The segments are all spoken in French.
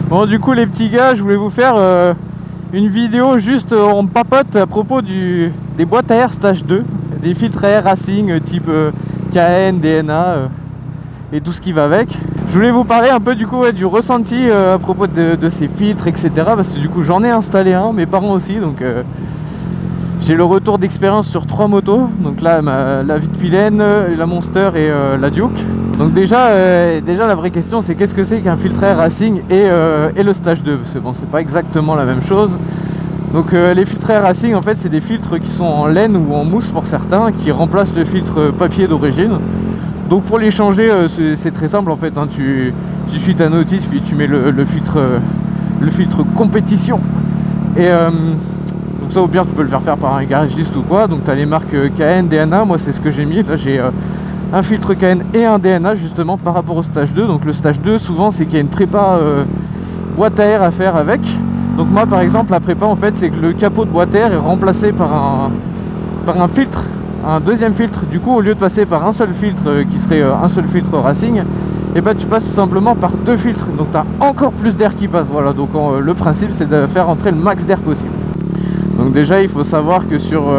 Bon, du coup les petits gars, je voulais vous faire une vidéo juste on papote à propos des boîtes à air stage 2, des filtres à air racing type KN, DNA et tout ce qui va avec. Je voulais vous parler un peu du coup du ressenti à propos de ces filtres, etc. Parce que du coup j'en ai installé un, mes parents aussi, donc j'ai le retour d'expérience sur 3 motos. Donc là la Vitpilène, la Monster et la Duke. Donc déjà la vraie question c'est qu'est-ce que c'est qu'un filtre à air racing et le stage 2, parce que bon c'est pas exactement la même chose. Donc les filtres à air racing en fait c'est des filtres qui sont en laine ou en mousse pour certains, qui remplacent le filtre papier d'origine. Donc pour les changer c'est très simple en fait, hein. Tu suis ta notice puis tu mets le filtre compétition et donc ça au pire tu peux le faire par un garagiste ou quoi. Donc tu as les marques KN, DNA, moi c'est ce que j'ai mis. Là j'ai un filtre KN et un DNA justement par rapport au stage 2. Donc le stage 2 souvent c'est qu'il y a une prépa boîte à air à faire avec. Donc moi par exemple la prépa en fait c'est que le capot de boîte à air est remplacé par un filtre, un deuxième filtre. Du coup au lieu de passer par un seul filtre qui serait un seul filtre racing, et ben tu passes tout simplement par 2 filtres. Donc tu as encore plus d'air qui passe. Voilà, donc le principe c'est de faire entrer le max d'air possible. Donc déjà il faut savoir que sur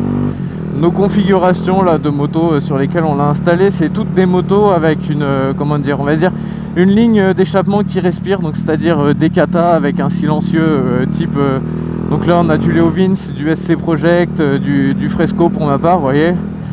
nos configurations là, de motos sur lesquelles on l'a installé, c'est toutes des motos avec une comment dire, on va dire une ligne d'échappement qui respire, donc c'est-à-dire des kata avec un silencieux type donc là on a du Leo Vince, du SC Project, du Fresco pour ma part, vous voyez,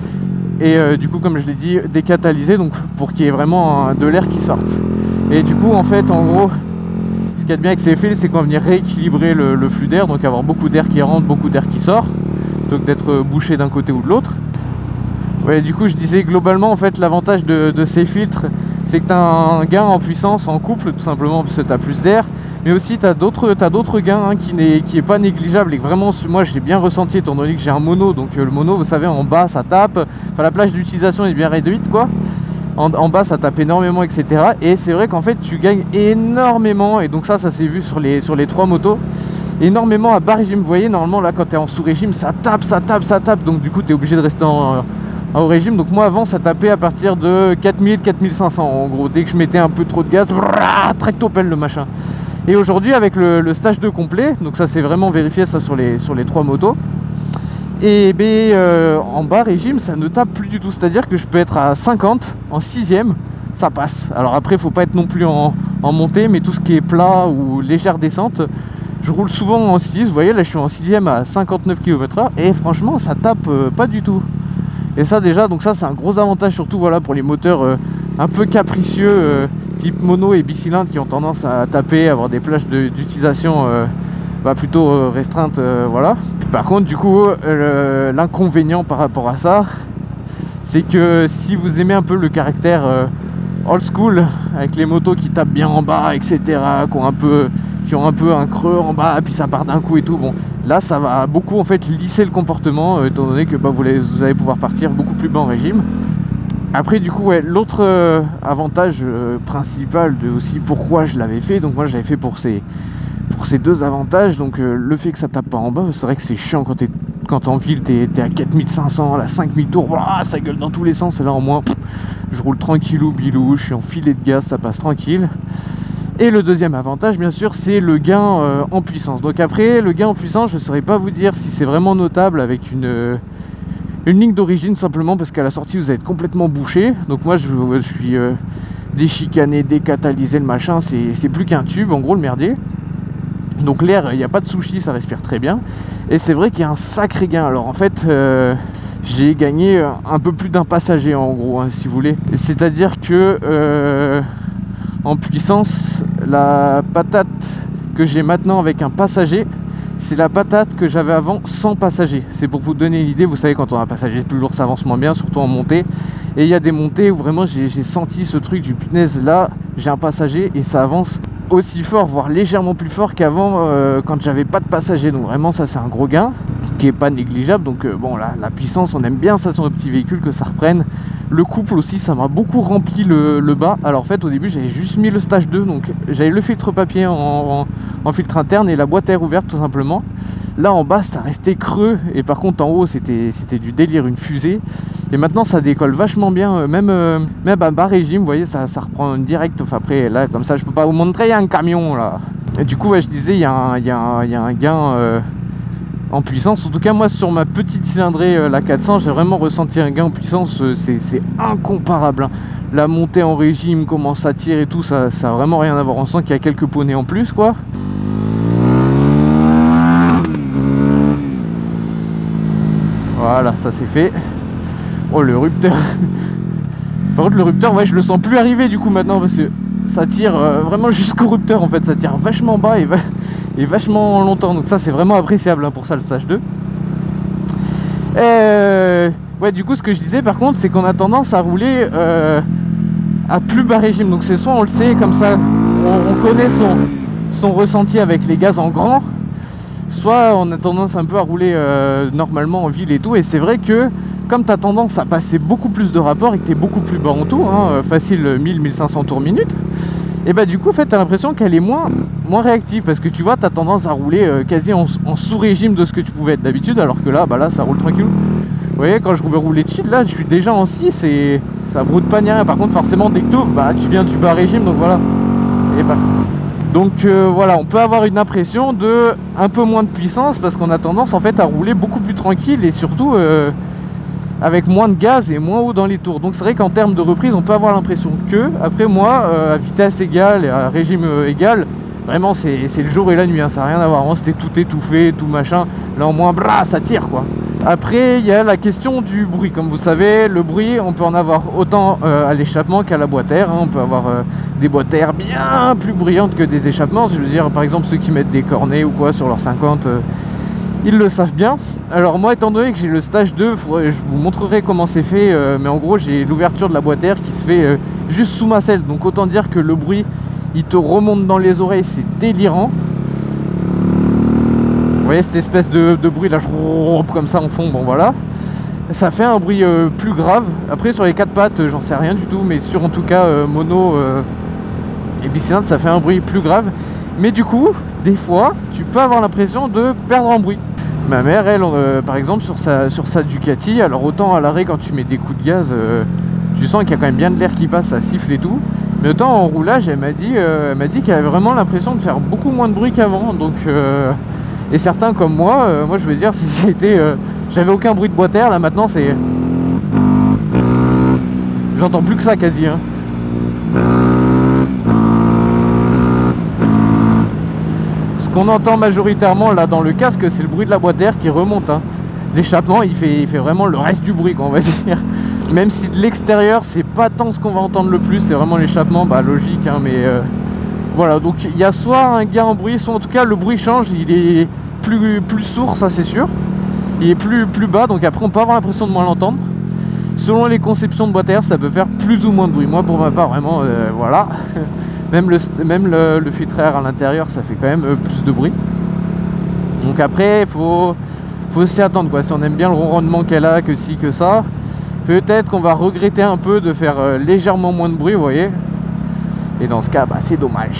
et du coup comme je l'ai dit décatalysé, donc pour qu'il y ait vraiment de l'air qui sorte. Et du coup en fait en gros ce qu'il y a de bien avec ces fils c'est qu'on va venir rééquilibrer le flux d'air, donc avoir beaucoup d'air qui rentre, beaucoup d'air qui sort, plutôt que d'être bouché d'un côté ou de l'autre. Ouais, du coup je disais globalement en fait l'avantage de ces filtres c'est que tu as un gain en puissance en couple tout simplement parce que tu as plus d'air, mais aussi tu as d'autres gains hein, qui est pas négligeable et que vraiment moi j'ai bien ressenti étant donné que j'ai un mono. Donc le mono vous savez en bas ça tape, enfin la plage d'utilisation est bien réduite quoi, en bas ça tape énormément etc. Et c'est vrai qu'en fait tu gagnes énormément, et donc ça s'est vu sur les 3 motos, énormément à bas régime. Vous voyez normalement là quand tu es en sous régime ça tape, donc du coup tu es obligé de rester en haut régime. Donc moi avant ça tapait à partir de 4000, 4500 en gros, dès que je mettais un peu trop de gaz, tracto pelle le machin. Et aujourd'hui avec le stage 2 complet, donc ça c'est vraiment vérifié ça sur les 3 motos, et en bas régime ça ne tape plus du tout, c'est à dire que je peux être à 50 en 6ème, ça passe. Alors après faut pas être non plus en montée, mais tout ce qui est plat ou légère descente je roule souvent en 6, vous voyez là je suis en 6ème à 59 km/h et franchement ça tape pas du tout. Et ça déjà, donc ça c'est un gros avantage surtout voilà pour les moteurs un peu capricieux type mono et bicylindre qui ont tendance à taper, avoir des plages d'utilisation plutôt restreintes, voilà. Par contre du coup l'inconvénient par rapport à ça c'est que si vous aimez un peu le caractère old school avec les motos qui tapent bien en bas etc, qui ont un peu un creux en bas puis ça part d'un coup et tout, bon là ça va beaucoup en fait lisser le comportement étant donné que vous allez pouvoir partir beaucoup plus bas en régime. Après du coup ouais, l'autre avantage principal de aussi pourquoi je l'avais fait, donc moi j'avais fait pour ces 2 avantages. Donc le fait que ça tape pas en bas, c'est vrai que c'est chiant quand en ville t'es à 4500, à 5000 tours, ça gueule dans tous les sens, et là au moins je roule tranquillou bilou, je suis en filet de gaz, ça passe tranquille. Et le deuxième avantage bien sûr c'est le gain en puissance. Donc après le gain en puissance je ne saurais pas vous dire si c'est vraiment notable avec une ligne d'origine, simplement parce qu'à la sortie vous allez être complètement bouché. Donc moi je suis déchicané, décatalysé le machin, c'est plus qu'un tube en gros le merdier. Donc l'air il n'y a pas de sushi, ça respire très bien. Et c'est vrai qu'il y a un sacré gain. Alors en fait j'ai gagné un peu plus d'un passager en gros hein, si vous voulez. C'est à dire que en puissance la patate que j'ai maintenant avec un passager c'est la patate que j'avais avant sans passager. C'est pour vous donner une idée, vous savez quand on a un passager plus lourd ça avance moins bien, surtout en montée. Et il y a des montées où vraiment j'ai senti ce truc du punaise, là j'ai un passager et ça avance aussi fort, voire légèrement plus fort qu'avant quand j'avais pas de passager. Donc vraiment ça c'est un gros gain qui est pas négligeable. Donc bon la puissance on aime bien ça sur nos petits véhicules, que ça reprenne. Le couple aussi ça m'a beaucoup rempli le bas. Alors en fait au début j'avais juste mis le stage 2, donc j'avais le filtre papier en filtre interne et la boîte à air ouverte tout simplement. Là en bas ça restait creux, et par contre en haut c'était du délire, une fusée. Et maintenant ça décolle vachement bien, même à bas régime, vous voyez, ça reprend direct. Enfin après là comme ça je peux pas vous montrer, il y a un camion là. Et du coup ouais, je disais il y a un gain en puissance. En tout cas moi sur ma petite cylindrée la 400 j'ai vraiment ressenti un gain en puissance, c'est incomparable hein. La montée en régime, comment ça tire et tout, ça a vraiment rien à voir. On sent qu'il y a quelques poneys en plus quoi. Voilà, ça c'est fait. Oh le rupteur. Par contre le rupteur, ouais, je le sens plus arriver du coup maintenant parce que ça tire vraiment jusqu'au rupteur en fait. Ça tire vachement bas et vachement longtemps. Donc ça c'est vraiment appréciable hein, pour ça le stage 2. Ouais, du coup ce que je disais par contre c'est qu'on a tendance à rouler à plus bas régime. Donc c'est soit on le sait comme ça, on connaît son ressenti avec les gaz en grand, soit on a tendance un peu à rouler normalement en ville et tout. Et c'est vrai que comme tu as tendance à passer beaucoup plus de rapports et que tu es beaucoup plus bas en tout, hein, facile 1000-1500 tours minute, et bah du coup en fait tu as l'impression qu'elle est moins réactive parce que tu vois tu as tendance à rouler quasi en sous-régime de ce que tu pouvais être d'habitude, alors que là, là ça roule tranquille. Vous voyez, quand je pouvais rouler chill, là je suis déjà en 6 et ça broute pas ni rien. Par contre forcément dès que tu ouvres, bah tu viens du bas régime, donc voilà. Et bah donc voilà, on peut avoir une impression de un peu moins de puissance parce qu'on a tendance en fait à rouler beaucoup plus tranquille et surtout avec moins de gaz et moins haut dans les tours. Donc c'est vrai qu'en termes de reprise on peut avoir l'impression que, après moi à vitesse égale et à régime égal, vraiment c'est le jour et la nuit hein, ça n'a rien à voir. Avant c'était tout étouffé, tout machin, là au moins bras ça tire quoi. Après il y a la question du bruit. Comme vous savez, le bruit on peut en avoir autant à l'échappement qu'à la boîte à air hein. On peut avoir des boîtes à air bien plus bruyantes que des échappements. Je veux dire par exemple ceux qui mettent des cornets ou quoi sur leur 50, ils le savent bien. Alors moi étant donné que j'ai le stage 2, je vous montrerai comment c'est fait, mais en gros j'ai l'ouverture de la boîte à air qui se fait juste sous ma selle. Donc autant dire que le bruit il te remonte dans les oreilles, c'est délirant. Vous voyez cette espèce de bruit là, comme ça en fond, bon voilà. Ça fait un bruit plus grave. Après sur les 4 pattes j'en sais rien du tout, mais sur en tout cas mono et bicylindre ça fait un bruit plus grave. Mais du coup des fois tu peux avoir l'impression de perdre en bruit. Ma mère elle par exemple sur sa Ducati, alors autant à l'arrêt quand tu mets des coups de gaz tu sens qu'il y a quand même bien de l'air qui passe, ça siffle et tout. Mais autant en roulage elle m'a dit qu'elle avait vraiment l'impression de faire beaucoup moins de bruit qu'avant. Donc et certains comme moi, moi je veux dire si c'était j'avais aucun bruit de boîte à air, là maintenant c'est j'entends plus que ça quasi hein. Ce qu'on entend majoritairement là dans le casque c'est le bruit de la boîte à air qui remonte hein. L'échappement il fait vraiment le reste du bruit quoi, on va dire. Même si de l'extérieur c'est pas tant ce qu'on va entendre le plus, c'est vraiment l'échappement, bah logique hein, mais voilà. Donc il y a soit un gain en bruit, soit en tout cas le bruit change, il est plus sourd, ça c'est sûr. Il est plus bas, donc après on peut avoir l'impression de moins l'entendre. Selon les conceptions de boîte à air ça peut faire plus ou moins de bruit. Moi pour ma part vraiment voilà. Même le filtre à air à l'intérieur ça fait quand même plus de bruit. Donc après il faut s'y attendre quoi. Si on aime bien le ronronnement qu'elle a, que ci que ça, peut-être qu'on va regretter un peu de faire légèrement moins de bruit, vous voyez. Et dans ce cas bah c'est dommage.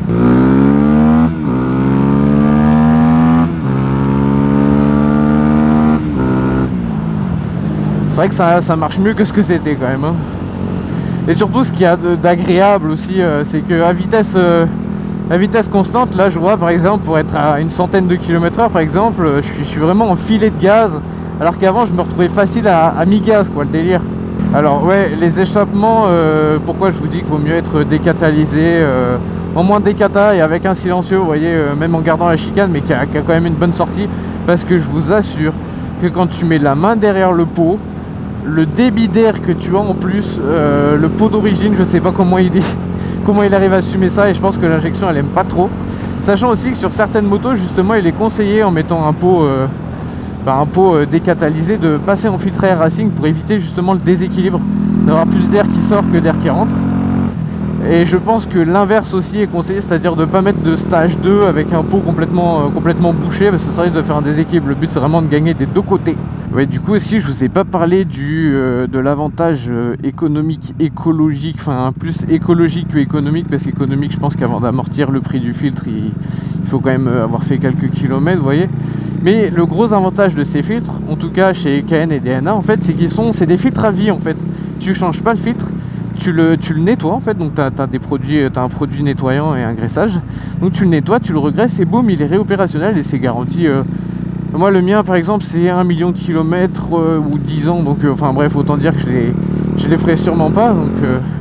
C'est vrai que ça marche mieux que ce que c'était quand même hein. Et surtout ce qu'il y a d'agréable aussi c'est que à vitesse constante, là je vois par exemple pour être à une centaine de km/h par exemple, je suis vraiment en filet de gaz, alors qu'avant je me retrouvais facile à mi-gaz quoi, le délire. Alors ouais, les échappements, pourquoi je vous dis qu'il vaut mieux être décatalysé, en moins décata et avec un silencieux, vous voyez, même en gardant la chicane, mais qui a quand même une bonne sortie, parce que je vous assure que quand tu mets la main derrière le pot, le débit d'air que tu as en plus, le pot d'origine, je sais pas comment il arrive à assumer ça, et je pense que l'injection elle aime pas trop. Sachant aussi que sur certaines motos justement il est conseillé en mettant un pot décatalysé de passer en filtre à air racing pour éviter justement le déséquilibre, d'avoir plus d'air qui sort que d'air qui rentre. Et je pense que l'inverse aussi est conseillé, c'est-à-dire de ne pas mettre de stage 2 avec un pot complètement bouché, parce que ça risque de faire un déséquilibre. Le but c'est vraiment de gagner des deux côtés. Ouais, du coup aussi je vous ai pas parlé de l'avantage économique, écologique, enfin plus écologique que économique, parce qu'économique je pense qu'avant d'amortir le prix du filtre il faut quand même avoir fait quelques kilomètres, vous voyez. Mais le gros avantage de ces filtres, en tout cas chez KN et DNA, en fait, c'est des filtres à vie en fait. Tu changes pas le filtre, tu le nettoies en fait, donc tu as un produit nettoyant et un graissage. Donc tu le nettoies, tu le regraisses et boum, il est réopérationnel et c'est garanti. Moi le mien par exemple c'est 1 million de kilomètres ou 10 ans, donc enfin bref, autant dire que je les ferai sûrement pas. Donc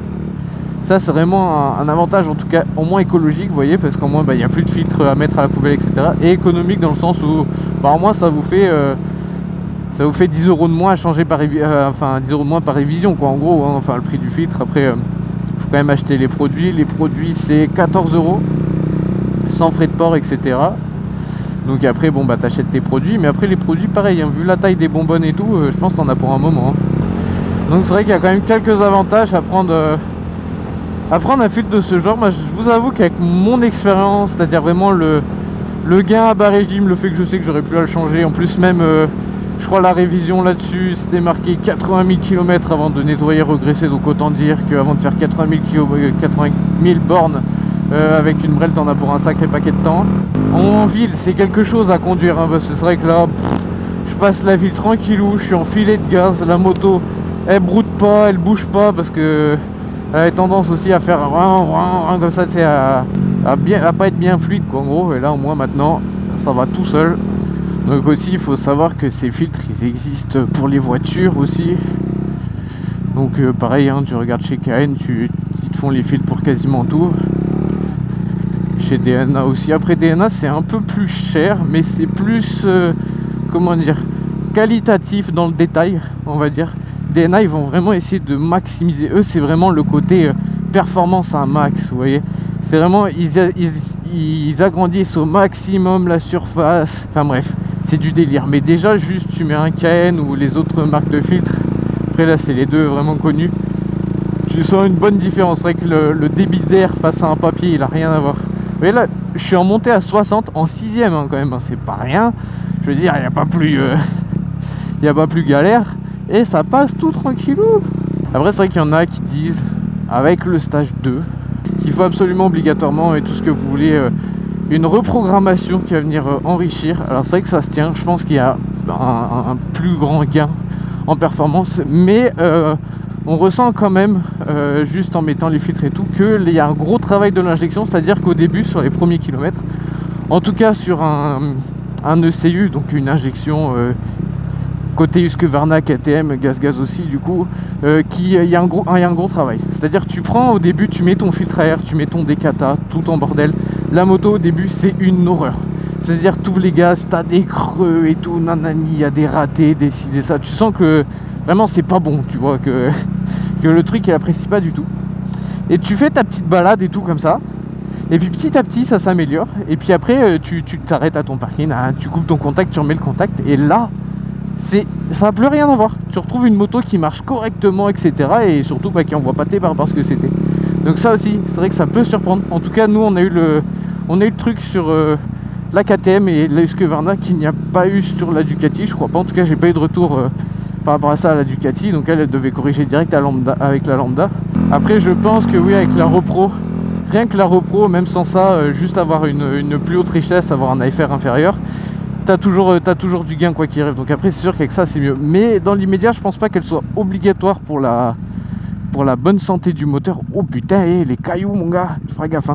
ça c'est vraiment un avantage, en tout cas au moins écologique, vous voyez, parce qu'au moins il n'y a plus de filtre à mettre à la poubelle, etc. Et économique dans le sens où au moins ça vous fait 10 € de moins à changer par 10 € de moins par révision quoi, en gros, hein, enfin le prix du filtre. Après faut quand même acheter les produits c'est 14 € sans frais de port, etc. Donc après bon t'achètes tes produits, mais après les produits pareil, hein, vu la taille des bonbonnes et tout, je pense que t'en as pour un moment, hein. Donc c'est vrai qu'il y a quand même quelques avantages à prendre un filtre de ce genre. Moi je vous avoue qu'avec mon expérience, c'est-à-dire vraiment le gain à bas régime, le fait que je sais que j'aurais plus à le changer, en plus même je crois la révision là-dessus c'était marqué 80 000 km avant de nettoyer, regraisser, donc autant dire qu'avant de faire 80 000 bornes avec une brelle t'en as pour un sacré paquet de temps. En ville c'est quelque chose à conduire, hein, parce que c'est vrai que là je passe la ville tranquillou, je suis en filet de gaz, la moto elle broute pas, elle bouge pas, parce que elle a tendance aussi à faire comme ça, tu sais, à pas être bien fluide quoi, en gros. Et là au moins maintenant ça va tout seul. Donc aussi il faut savoir que ces filtres ils existent pour les voitures aussi. Donc pareil, hein, tu regardes chez KN, ils te font les filtres pour quasiment tout. Chez DNA aussi. Après DNA c'est un peu plus cher, mais c'est plus comment dire, qualitatif dans le détail, on va dire. DNA ils vont vraiment essayer de maximiser, eux c'est vraiment le côté performance à un max, vous voyez. C'est vraiment ils agrandissent au maximum la surface, enfin bref, c'est du délire. Mais déjà juste tu mets un KN ou les autres marques de filtres, après là c'est les deux vraiment connus, tu sens une bonne différence. C'est vrai que le débit d'air face à un papier il a rien à voir. Vous voyez là je suis en montée à 60 en 6ème, hein, quand même, hein, c'est pas rien. Je veux dire il n'y a pas plus galère. Et ça passe tout tranquillou. Après c'est vrai qu'il y en a qui disent avec le stage 2 qu'il faut absolument obligatoirement, et tout ce que vous voulez, une reprogrammation qui va venir enrichir. Alors c'est vrai que ça se tient, je pense qu'il y a un plus grand gain en performance, mais on ressent quand même juste en mettant les filtres et tout qu'il y a un gros travail de l'injection. C'est à dire qu'au début sur les premiers kilomètres, en tout cas sur un ECU, donc une injection côté Husqvarna, KTM, gaz aussi du coup, il y a un gros travail. C'est-à-dire tu prends au début, tu mets ton filtre à air, tu mets ton décata, tout en bordel. La moto au début c'est une horreur. C'est-à-dire tous les gaz, t'as des creux et tout, nanani, il y a des ratés, des ci, des ça. Tu sens que vraiment c'est pas bon, tu vois, que le truc il apprécie pas du tout. Et tu fais ta petite balade et tout comme ça. Et puis petit à petit ça s'améliore. Et puis après tu t'arrêtes à ton parking, hein, tu coupes ton contact, tu remets le contact, et là ça n'a plus rien à voir. Tu retrouves une moto qui marche correctement, etc. Et surtout qui envoie pas tes par rapport à ce que c'était. Donc ça aussi, c'est vrai que ça peut surprendre. En tout cas, nous on a eu le truc sur la KTM et la Husqvarna qu'il n'y a pas eu sur la Ducati, je crois pas. En tout cas, j'ai pas eu de retour par rapport à ça à la Ducati. Donc elle devait corriger direct avec la Lambda. Après, je pense que oui, avec la Repro, rien que la Repro, même sans ça, juste avoir une plus haute richesse, avoir un AFR inférieur, t'as toujours du gain quoi qu'il arrive. Donc après c'est sûr qu'avec ça c'est mieux, mais dans l'immédiat je pense pas qu'elle soit obligatoire pour la bonne santé du moteur. Oh putain, les cailloux mon gars, tu feras gaffe, hein.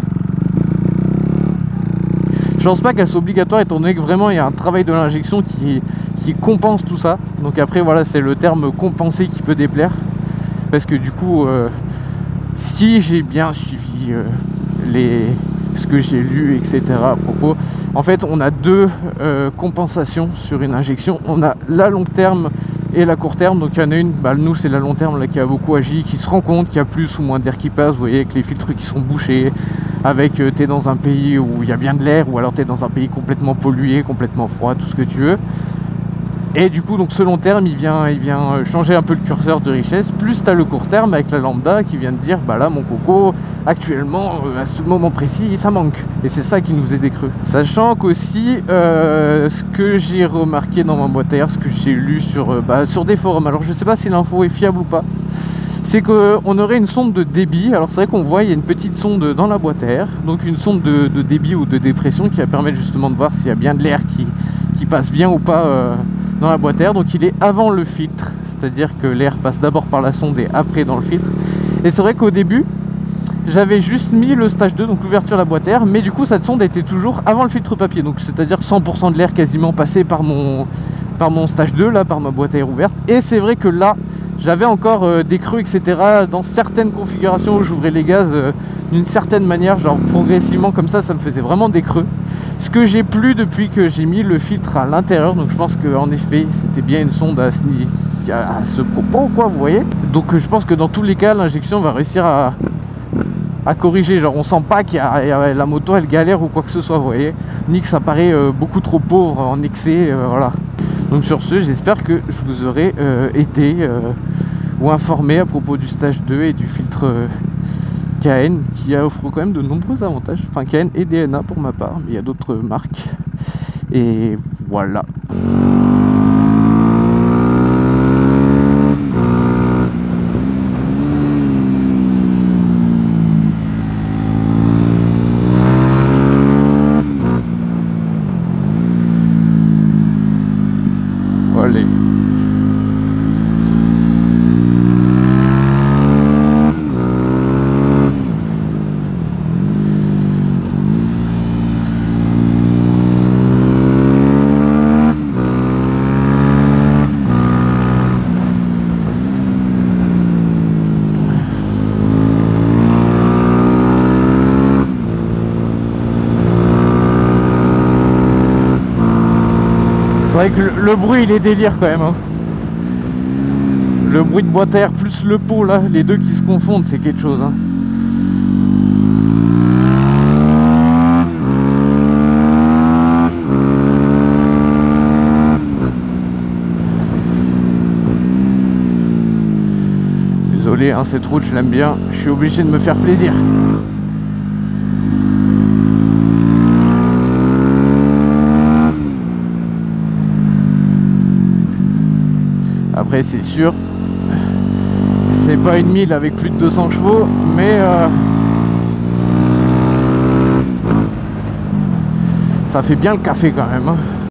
Je pense pas qu'elle soit obligatoire, étant donné que vraiment il y a un travail de l'injection qui compense tout ça. Donc après voilà, c'est le terme compenser qui peut déplaire, parce que du coup si j'ai bien suivi ce que j'ai lu, etc. à propos, en fait on a deux compensations sur une injection. On a la long terme et la court terme. Donc il y en a une, nous c'est la long terme là qui a beaucoup agi, qui se rend compte qu'il y a plus ou moins d'air qui passe, vous voyez, avec les filtres qui sont bouchés, avec t'es dans un pays où il y a bien de l'air, ou alors t'es dans un pays complètement pollué, complètement froid, tout ce que tu veux. Et du coup donc ce long terme il vient changer un peu le curseur de richesse. Plus tu as le court terme avec la Lambda qui vient de dire là mon coco actuellement à ce moment précis ça manque, et c'est ça qui nous est décreux. Sachant qu'aussi ce que j'ai remarqué dans ma boîte à air, ce que j'ai lu sur des forums, alors je sais pas si l'info est fiable ou pas, c'est qu'on aurait une sonde de débit. Alors c'est vrai qu'on voit il y a une petite sonde dans la boîte à air, donc une sonde de débit ou de dépression qui va permettre justement de voir s'il y a bien de l'air qui qui passe bien ou pas dans la boîte à air. Donc il est avant le filtre, c'est-à-dire que l'air passe d'abord par la sonde et après dans le filtre. Et c'est vrai qu'au début j'avais juste mis le stage 2, donc l'ouverture de la boîte à air, mais du coup cette sonde était toujours avant le filtre papier, donc c'est-à-dire 100% de l'air quasiment passé par mon stage 2 là, par ma boîte à air ouverte. Et c'est vrai que là j'avais encore des creux etc. dans certaines configurations où j'ouvrais les gaz d'une certaine manière, genre progressivement comme ça me faisait vraiment des creux. Ce que j'ai plus depuis que j'ai mis le filtre à l'intérieur, donc je pense qu'en effet c'était bien une sonde à ce propos quoi, vous voyez. Donc je pense que dans tous les cas l'injection va réussir à corriger, genre on sent pas qu'il y a la moto elle galère ou quoi que ce soit, vous voyez, ni que ça paraît beaucoup trop pauvre en excès, voilà. Donc sur ce, j'espère que je vous aurai aidé ou informé à propos du stage 2 et du filtre KN qui offre quand même de nombreux avantages, enfin KN et DNA pour ma part, mais il y a d'autres marques, et voilà. Allez. C'est vrai que le bruit il est délire quand même hein. Le bruit de boîte à air plus le pot là, les deux qui se confondent, c'est quelque chose hein. Désolé hein, cette route je l'aime bien, je suis obligé de me faire plaisir. Après c'est sûr, c'est pas une 1000 avec plus de 200 chevaux, mais ça fait bien le café quand même hein.